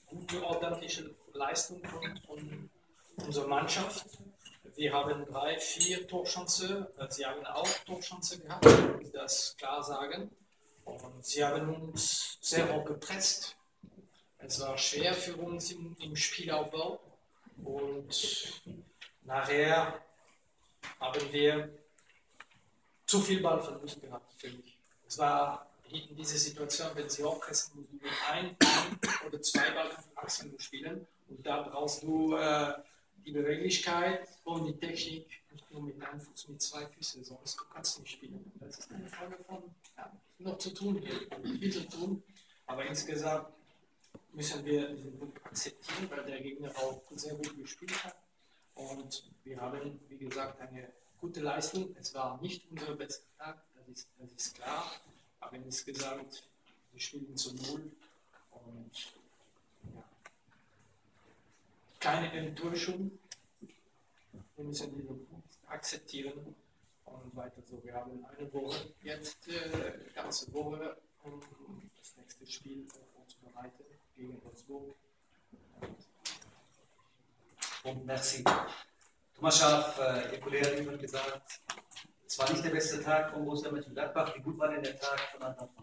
gute, ordentliche Leistung von unserer Mannschaft. Wir haben 3, 4 Torchancen. Sie haben auch Torchancen gehabt, muss ich das klar sagen. Und sie haben uns sehr hoch gepresst. Es war schwer für uns im Spielaufbau. Und nachher haben wir zu viel Ballverlust gehabt für mich. Es war in dieser Situation, wenn sie hochpressen, musst du mit ein oder 2 Ballachsen spielen. Und da brauchst du die Beweglichkeit und die Technik, nicht nur mit einem Fuß, mit 2 Füßen, sonst kannst du nicht spielen. Das ist eine Frage von noch zu tun, viel zu tun. Aber insgesamt müssen wir diesen Punkt akzeptieren, weil der Gegner auch sehr gut gespielt hat. Und wir haben, wie gesagt, eine gute Leistung. Es war nicht unser bester Tag, das ist klar. Aber insgesamt, wir spielen zu 0. Und ja, keine Enttäuschung. Wir müssen diesen Punkt akzeptieren und weiter so. Wir haben eine Woche, jetzt ganze Woche, um das nächste Spiel vorzubereiten gegen Wolfsburg. Und merci. Thomas Schaaf, Ihr Kollege hat gesagt, es war nicht der beste Tag von Borussia Mönchengladbach. Wie gut war denn der Tag von Anfang an?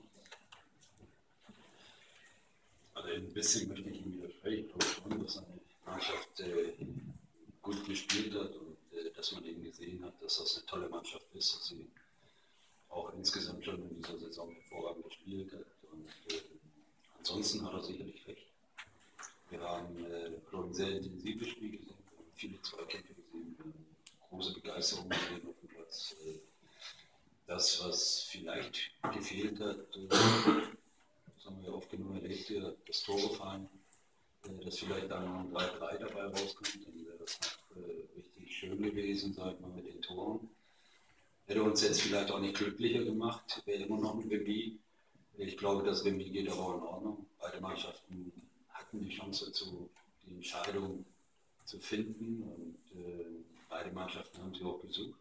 Also ein bisschen möchte ich ihm widersprechen. Ich glaube schon, dass eine Mannschaft gut gespielt hat und dass man eben gesehen hat, dass das eine tolle Mannschaft ist, dass sie auch insgesamt schon in dieser Saison hervorragend gespielt hat. Und ansonsten hat er sicherlich recht. Wir haben ein sehr intensives Spiel gesehen, wir haben viele Zweikämpfe gesehen, wir haben große Begeisterung gesehen auf dem Platz. Das, was vielleicht gefehlt hat, das haben wir oft genug erlebt, das Torgefallen, dass vielleicht dann noch ein 3-3 dabei rauskommt, dann wäre das noch richtig schön gewesen, sag ich mal, mit den Toren. Hätte uns jetzt vielleicht auch nicht glücklicher gemacht, wäre immer noch ein Remis. Ich glaube, das Remis geht aber auch in Ordnung. Beide Mannschaften hatten die Chance dazu, die Entscheidung zu finden und beide Mannschaften haben sie auch gesucht.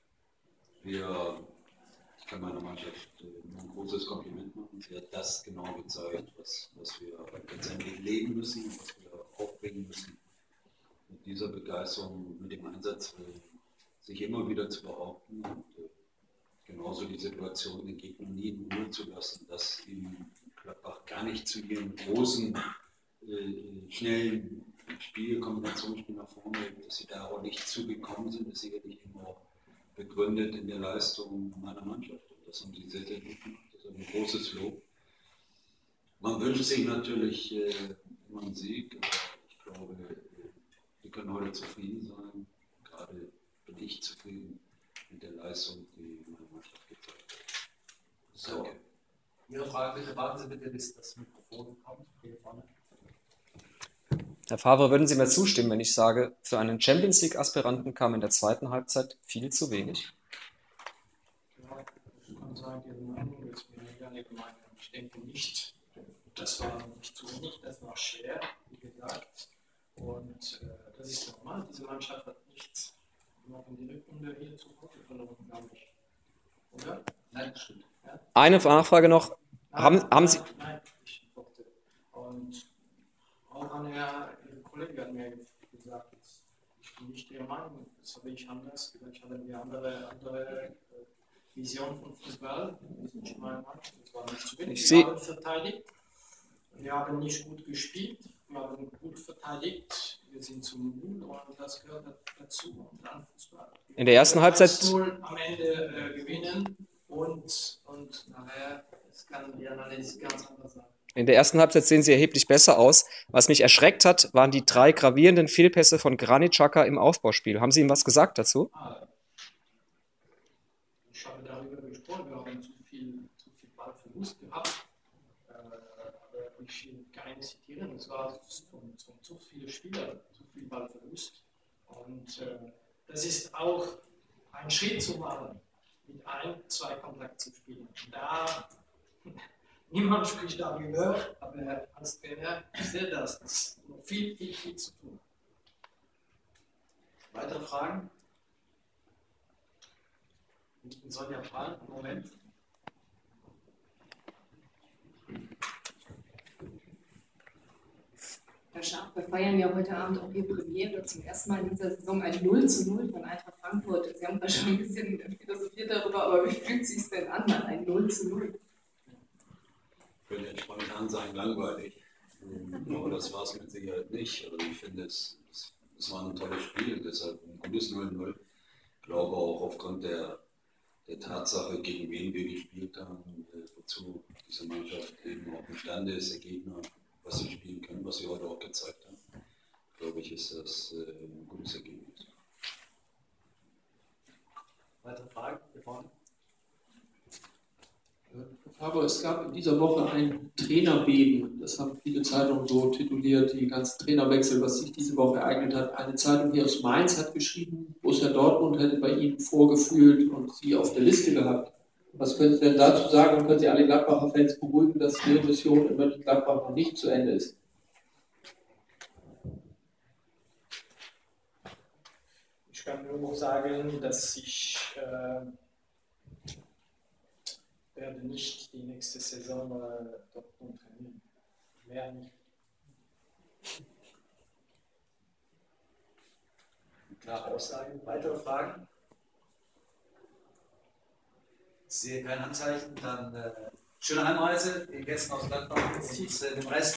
Ich kann meiner Mannschaft ein großes Kompliment machen. Sie hat das genau gezeigt, was wir letztendlich leben müssen, was wir aufbringen müssen. Mit dieser Begeisterung, mit dem Einsatz, sich immer wieder zu behaupten und genauso die Situation, den Gegner nie in Ruhe zu lassen, dass ihm Gladbach gar nicht zu ihren großen, schnellen Kombinationsspiel nach vorne, dass sie da auch nicht zugekommen sind, ist sicherlich immer auch begründet in der Leistung meiner Mannschaft. Und das haben sie sehr, sehr gut gemacht. Das ist ein großes Lob. Man wünscht sich natürlich immer einen Sieg, aber ich glaube, wir können heute zufrieden sein. Gerade bin ich zufrieden mit der Leistung, die meine Mannschaft gezeigt hat. So. Danke. Ihre Frage bitte, warten Sie bitte, bis das Mikrofon kommt. Hier vorne. Herr Favre, würden Sie mir zustimmen, wenn ich sage, für einen Champions League-Aspiranten kam in der zweiten Halbzeit viel zu wenig? Ja, ich kann sagen, Ihre Meinung ist mir gerne gemeint. Ich denke nicht. Das war nicht zu wenig, das war schwer, wie gesagt. Und das ist normal. Diese Mannschaft hat nichts noch in die Rückrunde hier zu Hause verloren, glaube ich. Oder? Nein, das stimmt. Ja? Eine Nachfrage noch. Haben Sie... Nein, ich guckte. Und auch Ihre Kollege hat mir gesagt, ich bin nicht der Meinung, das habe ich anders. Vielleicht haben wir andere Vision von Fußball. Das ist nicht meine Meinung. Das war nicht zu wenig. Wir haben verteidigt. Wir haben nicht gut gespielt. Wir haben gut verteidigt. Wir sind zum Null und das gehört dazu. Und dann Fußball. In der ersten Halbzeit 1-0 am Ende gewinnen und nachher kann die Analyse ganz anders sein. In der ersten Halbzeit sehen Sie erheblich besser aus. Was mich erschreckt hat, waren die 3 gravierenden Fehlpässe von Granit Xhaka im Aufbauspiel. Haben Sie ihm was gesagt dazu? Ich habe darüber gesprochen, wir haben zu viel Ballverlust gehabt. Aber ich will keinen zitieren. Es war von zu viele Spieler, zu viel Ballverlust. Und das ist auch ein Schritt zu machen, mit 1-2 Kontakt zu spielen. Da niemand spricht darüber, aber als Trainer sehe das. Das ist noch viel zu tun. Weitere Fragen? Sonja Prahl, Moment. Herr Schaaf, wir feiern ja heute Abend auch hier Premiere zum ersten Mal in dieser Saison ein 0:0 von Eintracht Frankfurt. Sie haben da schon ein bisschen philosophiert darüber, aber wie fühlt es sich denn an, ein 0:0? Ich könnte jetzt spontan sagen, langweilig. Aber das war es mit Sicherheit nicht. Also ich finde, es war ein tolles Spiel, deshalb ein gutes 0:0. Ich glaube auch aufgrund der Tatsache, gegen wen wir gespielt haben, wozu diese Mannschaft eben auch imstande ist, der Gegner, was sie spielen können, was sie heute auch gezeigt haben, glaube ich, ist das ein gutes Ergebnis. Weitere Fragen? Hier vorne. Aber es gab in dieser Woche ein Trainerbeben. Das haben viele Zeitungen so tituliert, die ganzen Trainerwechsel, was sich diese Woche ereignet hat. Eine Zeitung hier aus Mainz hat geschrieben, Borussia Dortmund hätte bei Ihnen vorgefühlt und Sie auf der Liste gehabt. Was können Sie denn dazu sagen und können Sie alle Gladbacher Fans beruhigen, dass Ihre Mission in Mönchengladbach noch nicht zu Ende ist? Ich kann nur sagen, dass ich werde nicht die nächste Saison Dortmund trainieren. Mehr nicht. Klare Aussagen. Weitere Fragen? Ich sehe kein Anzeichen. Dann schöne Heimreise, den Gästen aus Gladbach und dem Rest.